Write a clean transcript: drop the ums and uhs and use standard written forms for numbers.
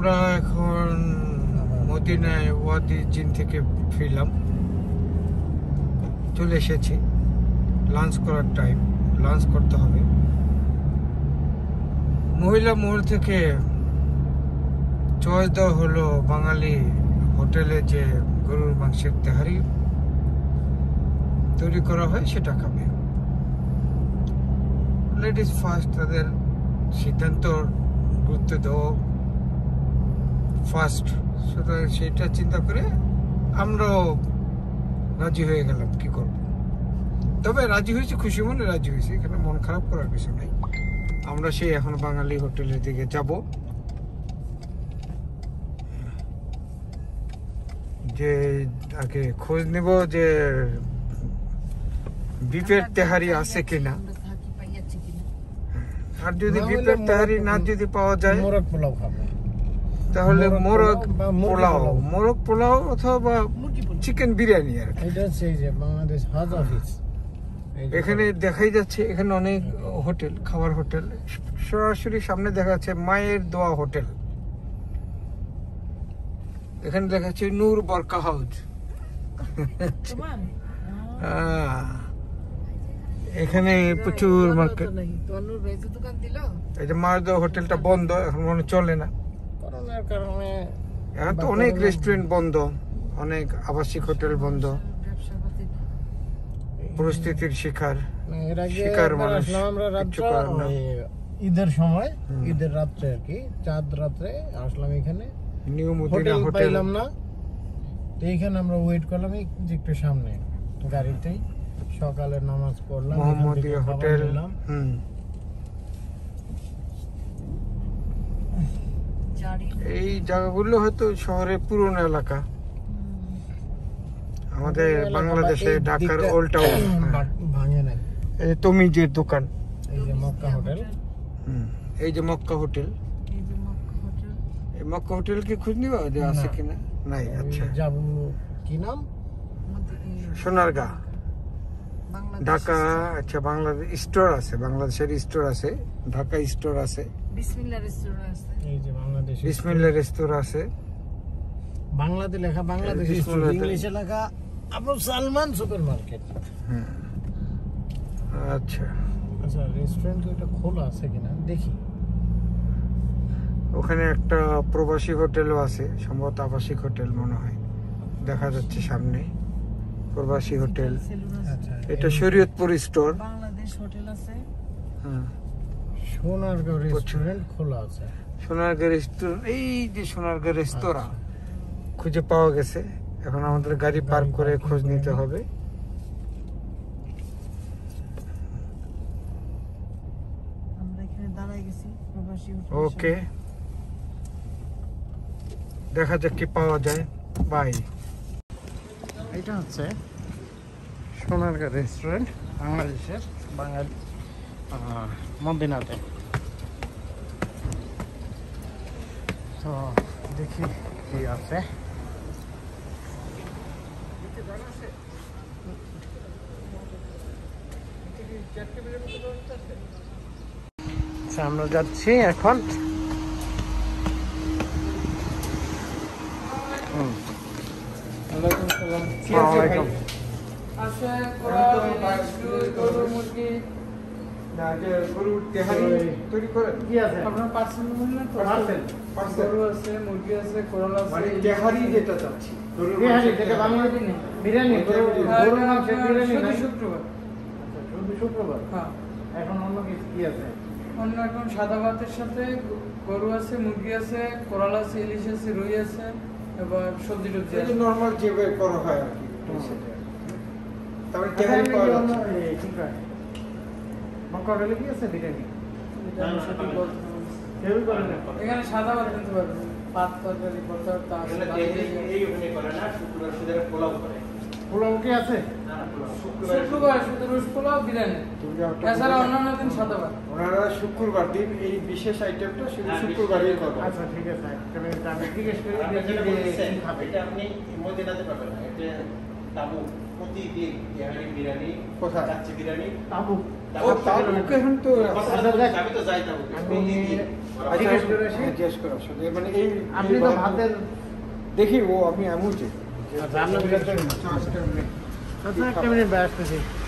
আমরা এখন মদিনায় ওয়াদি জিন থেকে ফিরলাম, চলে এসেছি। লাঞ্চ করার টাইম, লাঞ্চ করতে হবে। মহিলা মহল থেকে চয়েস দেওয়া হলো বাঙালি হোটেলে যে গরুর মাংসের তেহারি তৈরি করা হয় সেটা খাবে। লেডিস ফার্স্ট, তাদের সিদ্ধান্ত গুরুত্ব দেওয়া ফার্স্ট, সুতরাং সেটা চিন্তা করে আমরাও রাজি হয়ে গেলাম। কি করব, তবে রাজি হয়েছি, খুশি মনে রাজি হয়েছি, এখানে মন খারাপ করার কিছু নেই। আমরা সেই এখন বাঙালি হোটেলের দিকে যাব, যে আগে খোঁজ নেব যে বিফের তেহারি আছে কিনা, আর যদি বিফের তেহারি না যদি পাওয়া যায় মোরগ পোলাও খাবো, তাহলে মোরগ পোলাও অথবা চিকেন বিরিয়ানি। আর এটা হচ্ছে যে বাংলাদেশ হজ অফিস, এখানে দেখাই যাচ্ছে এখানে অনেক হোটেল, খাবার হোটেল, সরাসরি সামনে দেখা যাচ্ছে মায়ের দোয়া হোটেল, এখানে দেখা যাচ্ছে নূর বরকা হাউস। এখানে প্রচুর মার্কেট। এই যে মায়ের দোয়া হোটেলটা বন্ধ এখন, মনে চলে না করোনার কারণে। এখন তো অনেক রেস্টুরেন্ট বন্ধ, অনেক আবাসিক হোটেল বন্ধ, পরিস্থিতির শিকার মানুষ। ঈদের সময়, ঈদের রাত্রে আর কি, চাঁদ রাত্রে আসলাম এখানে, নিউ হোটেল মদিনা হোটেল পাইলাম না, তো এইখানে আমরা ওয়েট করলাম একটু সামনে গাড়িতেই। সকালে নামাজ পড়লাম, মোহাম্মদিয়া হোটেল। এই জায়গাগুলো হয়তো শহরের পুরনো এলাকা, আমাদের বাংলাদেশে ঢাকার ওল্ড টাউন ভাঙে নাই। এই তমিজের দোকান, এই যে মক্কা হোটেল, এই যে মক্কা হোটেল, এই মক্কা হোটেল কি খোঁজ নিবা যে আছে কিনা? নাই। আচ্ছা, যাবো। কি নাম? সোনারগাঁ, ঢাকা। আচ্ছা, বাংলাদেশ স্টোর আছে, বাংলাদেশের স্টোর আছে, ঢাকা স্টোর আছে, বিসমিল্লাহ রেস্টুরেন্ট আছে, এই যে বাংলাদেশ বিসমিল্লাহ রেস্তোরাঁ আছে, বাংলাতে লেখা বাংলাদেশ, ইংলিশে লেখা আবু সালমান সুপার মার্কেট। আচ্ছা আচ্ছা, রেস্টুরেন্ট এটা খোলা আছে কিনা দেখি। ওখানে একটা প্রবাসী হোটেলও আছে, সম্ভবত আবাসিক হোটেল মনে হয়, দেখা যাচ্ছে সামনে প্রবাসী হোটেল। আচ্ছা, এটা শরীয়তপুর স্টোর, বাংলাদেশ হোটেল আছে। সোনারগাঁও রেস্টুরেন্ট খোলা আছে। সোনারগাঁ রেস্টুরেন্ট, এই যে সোনারগাঁ রেস্তোরাঁ খুঁজে পাওয়া গেছে। এখন আমাদের গাড়ি পার্ক করে খোঁজ নিতে হবে। আমরা এখানে দাঁড়াই গেছি প্রবাসী হোটেল। ওকে, দেখা যাক কি পাওয়া যায়। বাই। এটা হচ্ছে সোনারগাঁ রেস্টুরেন্ট, বাংলাদেশের বাঙালি মদিনাতে। তো দেখি কি আছে। আমরা যাচ্ছি এখন। আসসালামাইকুম। আছে গরু, মুরগি। গরুর তেহারি তৈরি করেন? কি আছে আপনার পার্সেল বললেন তো? গরু আছে, মুরগি আছে, করলা আছে। মানে তেহারি যেটা চাচ্ছি, গরুর বিরিয়ানি, মাংসের যেটা তেহারি। বাংলাদেশি বিরিয়ানি, গরুর মাংসের বিরিয়ানি শুধু নাই? শুক্রবার। আচ্ছা, শুধু শুক্রবার। হ্যাঁ, এখন অন্য কিছু কি আছে? অন্য এখন সাদা ভাতের সাথে গরু আছে, মুরগি আছে, কোরাল আছে, ইলিশ আছে, রুই আছে, এবার সবজি টবজি এই যে আছে। নরমাল যেভাবে করা হয় আর কি, সেটা। তারপরে তেহারি আচ্ছা, পাওয়া এই যাচ্ছে। এই ঠিক আছে। মক্কা হোটেলে কি আছে বিরিয়ানি? এটা আমি সঠিক বলতে পারবো না। কেউই করে না। এখানে সাদা ভাত কিনতে পারবেন, ভাত তরকারি ভর্তা আছে। পোলাও কি আছে? শুক্রবার শুধু রোজ পোলাও, বিরিয়ানি, এছাড়া অন্যান্য দিন সাদা ভাত। ওনারা শুক্রবার দিন এই বিশেষ আইটেমটা শুধু শুক্রবারই করবেন। আচ্ছা, ঠিক আছে। আমি জিজ্ঞেস করি দেখি যে কি খাবে। এটা আপনি মদিনাতে পাবেন না, এটা তাবু প্রতিদিন বিরিয়ানি, কোথায়? কাচ্চি বিরিয়ানি, তাবুক। ও তাবুক এখন তো আমি তো যাই তাবুকে আমি প্রতিদিন। আচ্ছা, জিজ্ঞেস করে আসি? হ্যাঁ, জিজ্ঞেস করে আসো। মানে এই আপনি এই তো ভাই- ভাতের দেখি ও আমি এমন যে আচ্ছা, আপনার চাষটা নেই। আচ্ছা, একটা মিনিট ভাই আসতেছি